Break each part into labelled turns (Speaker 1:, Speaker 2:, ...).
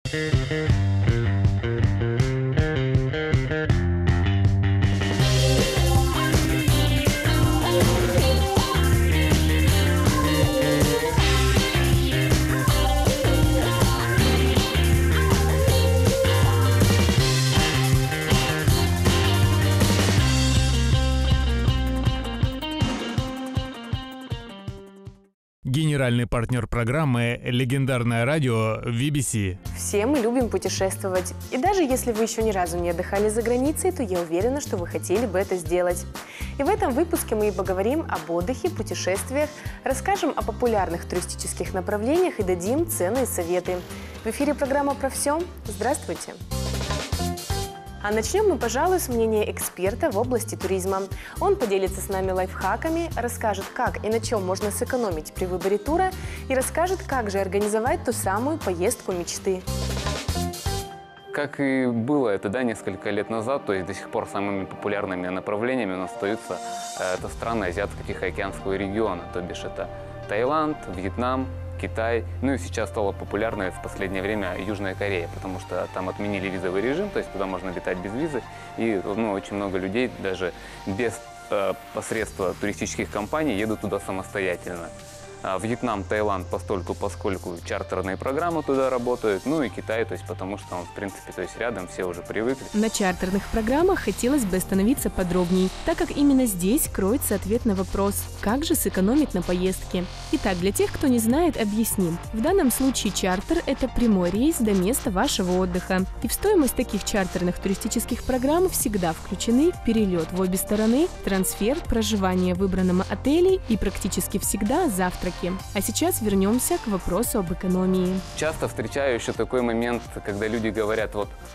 Speaker 1: Генеральный партнер программы — легендарное радио VBC.
Speaker 2: Все мы любим путешествовать. И даже если вы еще ни разу не отдыхали за границей, то я уверена, что вы хотели бы это сделать. И в этом выпуске мы и поговорим об отдыхе, путешествиях, расскажем о популярных туристических направлениях и дадим ценные советы. В эфире программа «Про все». Здравствуйте! А начнем мы, пожалуй, с мнения эксперта в области туризма. Он поделится с нами лайфхаками, расскажет, как и на чем можно сэкономить при выборе тура, и расскажет, как же организовать ту самую поездку мечты.
Speaker 3: Как и было это, несколько лет назад, то есть до сих пор самыми популярными направлениями у нас остаются это страны Азиатско-Тихоокеанского региона, то бишь это Таиланд, Вьетнам, Китай, ну и сейчас стала популярной в последнее время Южная Корея, потому что там отменили визовый режим, то есть туда можно летать без визы, и очень много людей даже без посредства туристических компаний едут туда самостоятельно. Вьетнам, Таиланд поскольку чартерные программы туда работают, ну и Китай, то есть потому что он, в принципе, то есть рядом, все уже привыкли.
Speaker 4: На чартерных программах хотелось бы остановиться подробней, так как именно здесь кроется ответ на вопрос, как же сэкономить на поездке. Итак, для тех, кто не знает, объясним. В данном случае чартер – это прямой рейс до места вашего отдыха. И в стоимость таких чартерных туристических программ всегда включены перелет в обе стороны, трансфер, проживание в выбранном отеле и практически всегда завтрак. А сейчас вернемся к вопросу об экономии.
Speaker 3: Часто встречаю еще такой момент, когда люди говорят,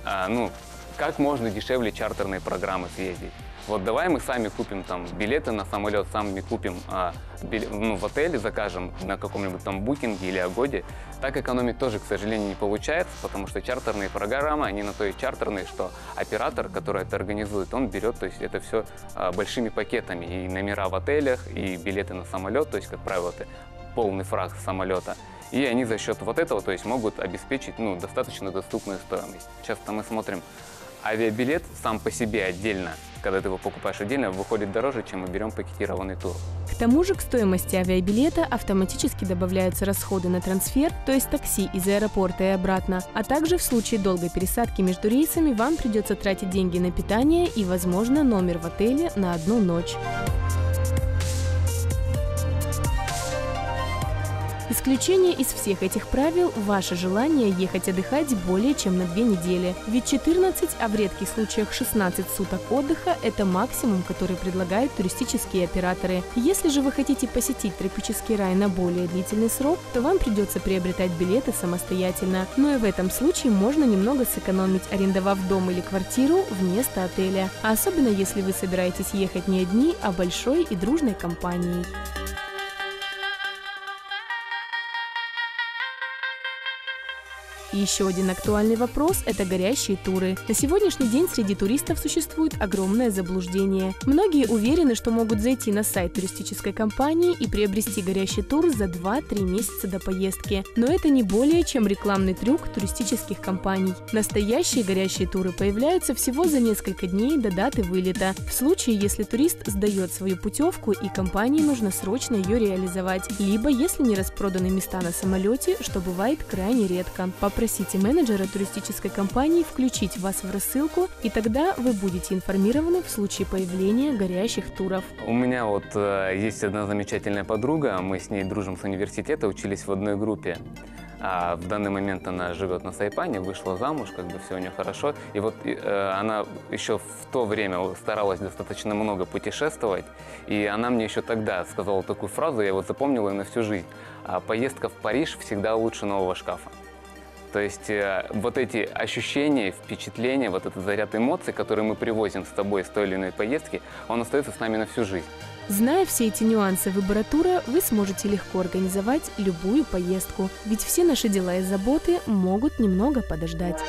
Speaker 3: как можно дешевле чартерные программы съездить. Вот давай мы сами купим там билеты на самолет, сами купим в отеле, закажем на каком-нибудь там букинге или Агоде. Так экономить тоже, к сожалению, не получается, потому что чартерные программы, они на то и чартерные, что оператор, который это организует, он берет, то есть это все большими пакетами. И номера в отелях, и билеты на самолет, то есть, как правило, это полный фраг самолета. И они за счет вот этого, то есть, могут обеспечить достаточно доступную стоимость. Часто мы смотрим, авиабилет сам по себе отдельно, когда ты его покупаешь отдельно, выходит дороже, чем мы берем пакетированный тур.
Speaker 4: К тому же к стоимости авиабилета автоматически добавляются расходы на трансфер, то есть такси из аэропорта и обратно, а также в случае долгой пересадки между рейсами вам придется тратить деньги на питание и, возможно, номер в отеле на одну ночь. Исключение из всех этих правил – ваше желание ехать отдыхать более чем на 2 недели. Ведь 14, а в редких случаях 16 суток отдыха – это максимум, который предлагают туристические операторы. Если же вы хотите посетить тропический рай на более длительный срок, то вам придется приобретать билеты самостоятельно. Но и в этом случае можно немного сэкономить, арендовав дом или квартиру вместо отеля. А особенно если вы собираетесь ехать не одни, а большой и дружной компанией. И еще один актуальный вопрос – это горящие туры. На сегодняшний день среди туристов существует огромное заблуждение. Многие уверены, что могут зайти на сайт туристической компании и приобрести горящий тур за 2-3 месяца до поездки. Но это не более чем рекламный трюк туристических компаний. Настоящие горящие туры появляются всего за несколько дней до даты вылета. В случае, если турист сдает свою путевку и компании нужно срочно ее реализовать. Либо если не распроданы места на самолете, что бывает крайне редко. Попросите менеджера туристической компании включить вас в рассылку, и тогда вы будете информированы в случае появления горящих туров.
Speaker 3: У меня есть одна замечательная подруга, мы с ней дружим с университета, учились в одной группе. А в данный момент она живет на Сайпане, вышла замуж, все у нее хорошо. И она еще в то время старалась достаточно много путешествовать. И она мне еще тогда сказала такую фразу, я запомнил ее на всю жизнь. Поездка в Париж всегда лучше нового шкафа. То есть эти ощущения, впечатления, этот заряд эмоций, который мы привозим с тобой с той или иной поездки, он остается с нами на всю жизнь.
Speaker 4: Зная все эти нюансы выбора тура, вы сможете легко организовать любую поездку. Ведь все наши дела и заботы могут немного подождать.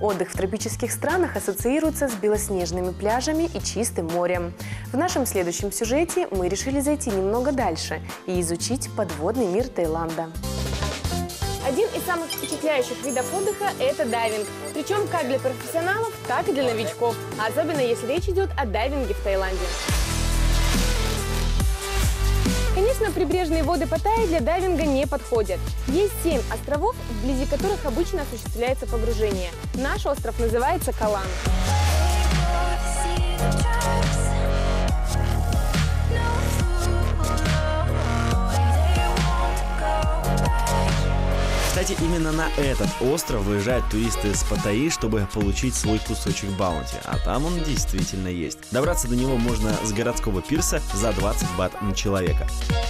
Speaker 2: Отдых в тропических странах ассоциируется с белоснежными пляжами и чистым морем. В нашем следующем сюжете мы решили зайти немного дальше и изучить подводный мир Таиланда. Один из самых впечатляющих видов отдыха – это дайвинг. Причем как для профессионалов, так и для новичков. Особенно если речь идет о дайвинге в Таиланде. Конечно, прибрежные воды Паттайи для дайвинга не подходят. Есть 7 островов, вблизи которых обычно осуществляется погружение. Наш остров называется Калан.
Speaker 5: Кстати, именно на этот остров выезжают туристы из Паттайи, чтобы получить свой кусочек баунти. А там он действительно есть. Добраться до него можно с городского пирса за 20 бат на человека.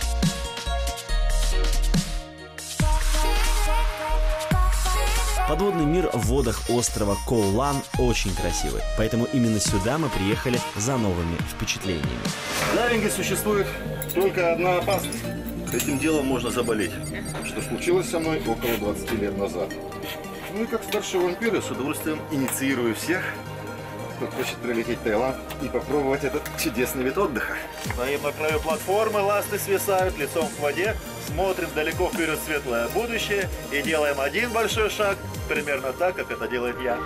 Speaker 5: Подводный мир в водах острова Коу Лан очень красивый, поэтому именно сюда мы приехали за новыми впечатлениями.
Speaker 6: В дайвинге существует только одна опасность. Этим делом можно заболеть, что случилось со мной около 20 лет назад. Ну и как старший вампир я с удовольствием инициирую всех, кто хочет прилететь в Таиланд и попробовать этот чудесный вид отдыха. Стоим на краю платформы, ласты свисают, лицом в воде, смотрим далеко вперед в светлое будущее и делаем один большой шаг, примерно так, как это делает я.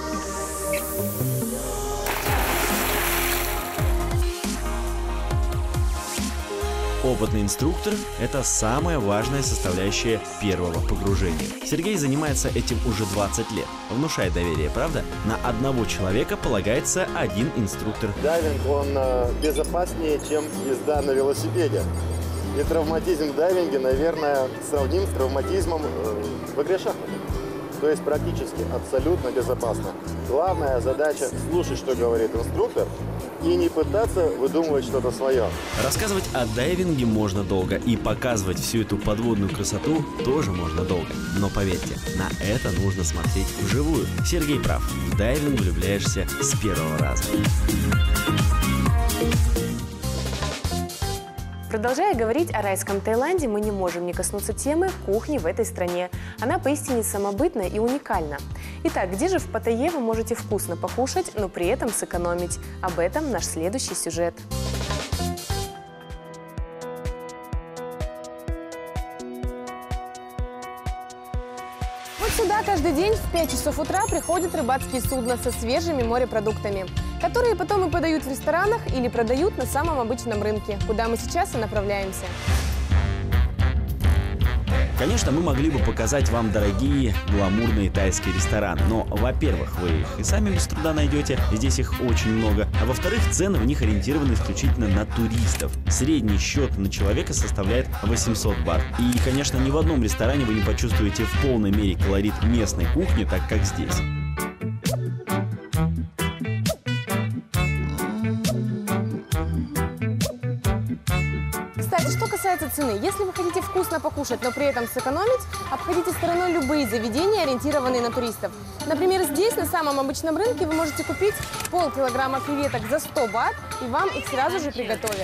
Speaker 5: Опытный инструктор – это самая важная составляющая первого погружения. Сергей занимается этим уже 20 лет. Внушает доверие, правда? На одного человека полагается один инструктор.
Speaker 6: Дайвинг, он безопаснее, чем езда на велосипеде. И травматизм в дайвинге, наверное, сравним с травматизмом в игре шахматы. То есть практически абсолютно безопасно. Главная задача – слушать, что говорит инструктор, и не пытаться выдумывать что-то свое.
Speaker 5: Рассказывать о дайвинге можно долго, и показывать всю эту подводную красоту тоже можно долго. Но поверьте, на это нужно смотреть вживую. Сергей прав, в дайвинг влюбляешься с первого раза.
Speaker 2: Продолжая говорить о райском Таиланде, мы не можем не коснуться темы кухни в этой стране. Она поистине самобытна и уникальна. Итак, где же в Паттайе вы можете вкусно покушать, но при этом сэкономить? Об этом наш следующий сюжет. Вот сюда каждый день в 5 часов утра приходят рыбацкие судна со свежими морепродуктами, которые потом и подают в ресторанах или продают на самом обычном рынке, куда мы сейчас и направляемся.
Speaker 5: Конечно, мы могли бы показать вам дорогие, гламурные тайские рестораны, но, во-первых, вы их и сами без труда найдете, здесь их очень много, а во-вторых, цены в них ориентированы исключительно на туристов. Средний счет на человека составляет 800 бат. И, конечно, ни в одном ресторане вы не почувствуете в полной мере колорит местной кухни, так как здесь.
Speaker 2: Кстати, что касается цены, если вы хотите вкусно покушать, но при этом сэкономить, обходите стороной любые заведения, ориентированные на туристов. Например, здесь, на самом обычном рынке, вы можете купить полкилограмма креветок за 100 бат, и вам их сразу же приготовят.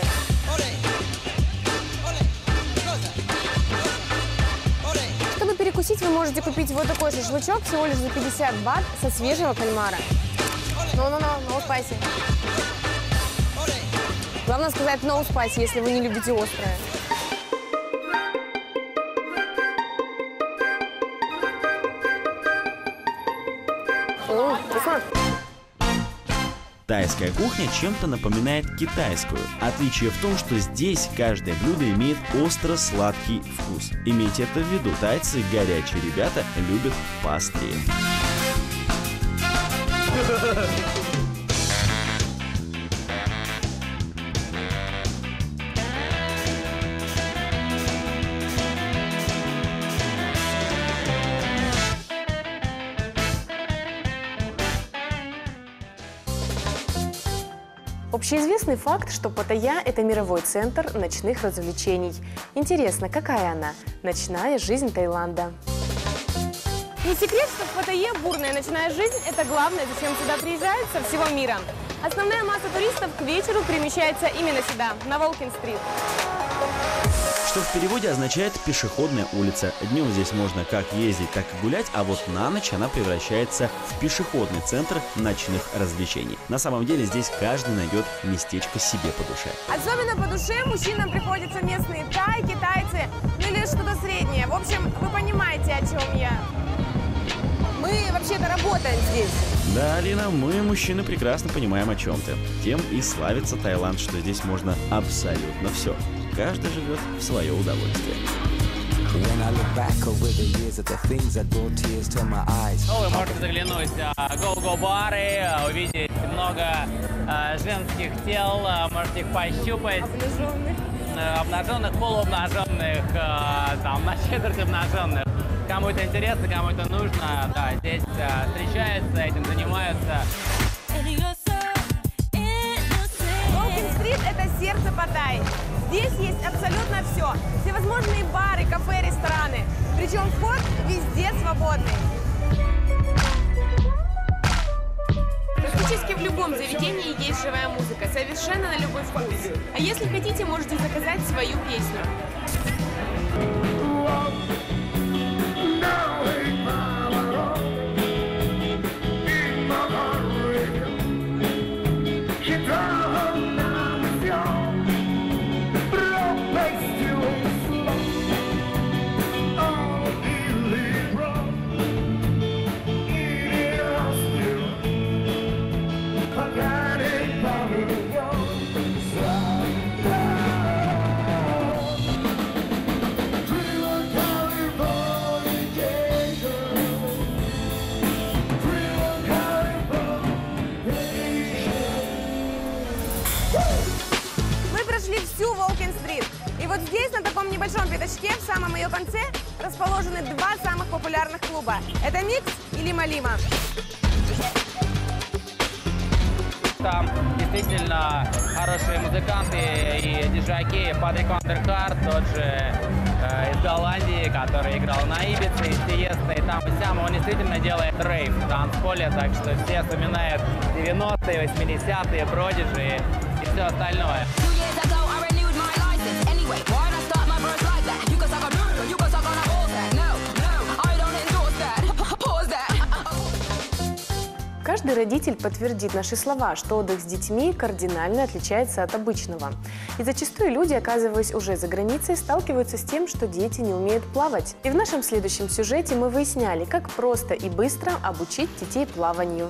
Speaker 2: Чтобы перекусить, вы можете купить вот такой шашлычок всего лишь за 50 бат со свежего кальмара. No spicy. Главное сказать no spicy, если вы не любите острое. Вкусно.
Speaker 5: Тайская кухня чем-то напоминает китайскую. Отличие в том, что здесь каждое блюдо имеет остро-сладкий вкус. Имейте это в виду, тайцы, горячие ребята, любят поострее.
Speaker 2: Общеизвестный факт, что Паттайя – это мировой центр ночных развлечений. Интересно, какая она? Ночная жизнь Таиланда. Не секрет, что в Паттайе бурная ночная жизнь – это главное, зачем сюда приезжают со всего мира. Основная масса туристов к вечеру перемещается именно сюда, на Волкин-стрит.
Speaker 5: что в переводе означает «пешеходная улица». Днем здесь можно как ездить, так и гулять, а вот на ночь она превращается в пешеходный центр ночных развлечений. На самом деле здесь каждый найдет местечко себе по душе.
Speaker 2: Особенно по душе мужчинам приходятся местные тай, китайцы, ну или что-то среднее. В общем, вы понимаете, о чем я. Мы вообще-то работаем здесь.
Speaker 5: Да, Алина, мы, мужчины, прекрасно понимаем, о чем ты. Тем и славится Таиланд, что здесь можно абсолютно все. Каждый живет в свое удовольствие.
Speaker 7: Вы можете заглянуть в го-го-бары, увидеть много женских тел, можете их пощупать. Обнаженных, полуобнаженных, там, на четверть обнаженных. Кому это интересно, кому это нужно, да, здесь встречаются, этим занимаются.
Speaker 2: Walking-стрит – это сердце Паттайи. Здесь есть абсолютно все. Всевозможные бары, кафе, рестораны. Причем вход везде свободный. Практически в любом заведении есть живая музыка, совершенно на любой вкус. А если хотите, можете заказать свою песню. И вот здесь, на таком небольшом пятачке, в самом ее конце, расположены два самых популярных клуба. Это Микс и Лима-Лима.
Speaker 7: Там действительно хорошие музыканты и диджаки. Патрик Вандерхарт, тот же из Голландии, который играл на Ибице, из Тиеста, и там и сям. Он действительно делает рейв в танцполе, так что все вспоминают 90-е, 80-е, Продиджи и все остальное.
Speaker 2: Каждый родитель подтвердит наши слова, что отдых с детьми кардинально отличается от обычного. И зачастую люди, оказываясь уже за границей, сталкиваются с тем, что дети не умеют плавать. И в нашем следующем сюжете мы выясняли, как просто и быстро обучить детей плаванию.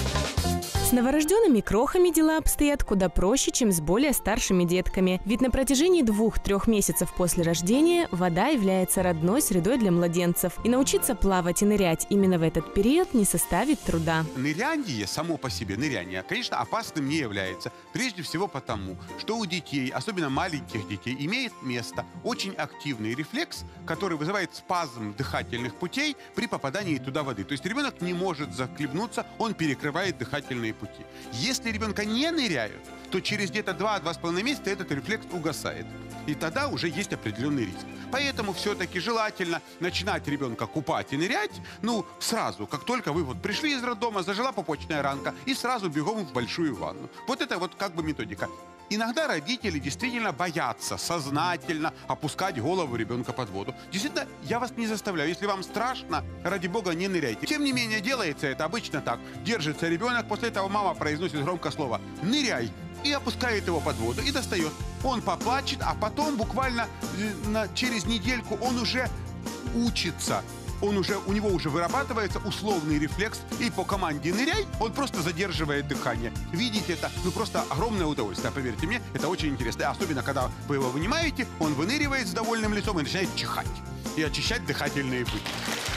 Speaker 4: С новорожденными крохами дела обстоят куда проще, чем с более старшими детками. Ведь на протяжении 2-3 месяцев после рождения вода является родной средой для младенцев. И научиться плавать и нырять именно в этот период не составит труда.
Speaker 8: Ныряние, само по себе ныряние, конечно, опасным не является. Прежде всего потому, что у детей, особенно маленьких детей, имеет место очень активный рефлекс, который вызывает спазм дыхательных путей при попадании туда воды. То есть ребенок не может захлебнуться, он перекрывает дыхательные пути. Если ребенка не ныряют, то через где-то 2-2,5 месяца этот рефлекс угасает. И тогда уже есть определенный риск. Поэтому все-таки желательно начинать ребенка купать и нырять, сразу, как только вы пришли из роддома, зажила пупочная ранка, и сразу бегом в большую ванну. Вот это как бы методика. Иногда родители действительно боятся сознательно опускать голову ребенка под воду. Действительно, я вас не заставляю. Если вам страшно, ради бога, не ныряйте. Тем не менее, делается это обычно так. Держится ребенок, после этого мама произносит громко слово «ныряй» и опускает его под воду и достает. Он поплачет, а потом буквально через недельку он уже учится. У него уже вырабатывается условный рефлекс, и по команде «ныряй» он просто задерживает дыхание. Видите, это просто огромное удовольствие. Поверьте мне, это очень интересно. Особенно, когда вы его вынимаете, он выныривает с довольным лицом и начинает чихать и очищать дыхательные пути.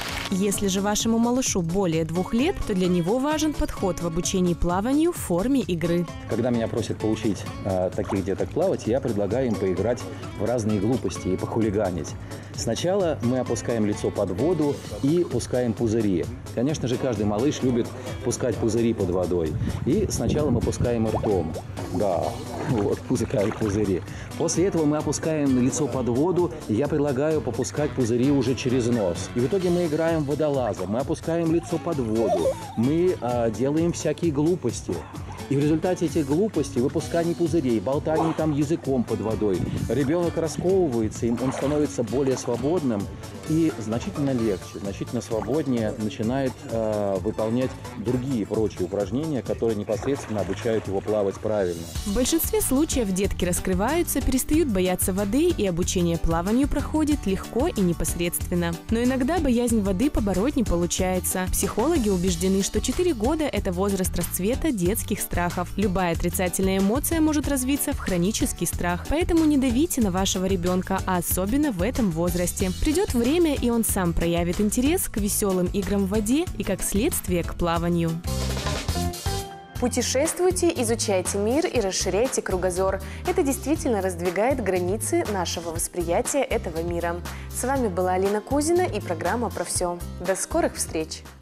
Speaker 4: Если же вашему малышу более 2 лет, то для него важен подход в обучении плаванию в форме игры.
Speaker 9: Когда меня просят поучить таких деток плавать, я предлагаю им поиграть в разные глупости и похулиганить. Сначала мы опускаем лицо под воду и пускаем пузыри. Конечно же, каждый малыш любит пускать пузыри под водой. И сначала мы пускаем ртом. Да, пускаем пузыри. После этого мы опускаем лицо под воду, и я предлагаю попускать пузыри уже через нос. И в итоге мы играем водолаза, мы опускаем лицо под воду, мы делаем всякие глупости. И в результате этих глупостей, выпусканий пузырей, болтаний там языком под водой, ребенок расковывается, он становится более свободным и значительно легче, значительно свободнее начинает выполнять другие прочие упражнения, которые непосредственно обучают его плавать правильно.
Speaker 4: В большинстве случаев детки раскрываются, перестают бояться воды, и обучение плаванию проходит легко и непосредственно. Но иногда боязнь воды побороть не получается. Психологи убеждены, что 4 года – это возраст расцвета детских страхов. Любая отрицательная эмоция может развиться в хронический страх. Поэтому не давите на вашего ребенка, а особенно в этом возрасте. Придет время, и он сам проявит интерес к веселым играм в воде и, как следствие, к плаванию.
Speaker 2: Путешествуйте, изучайте мир и расширяйте кругозор. Это действительно раздвигает границы нашего восприятия этого мира. С вами была Алина Кузина и программа «Про все». До скорых встреч!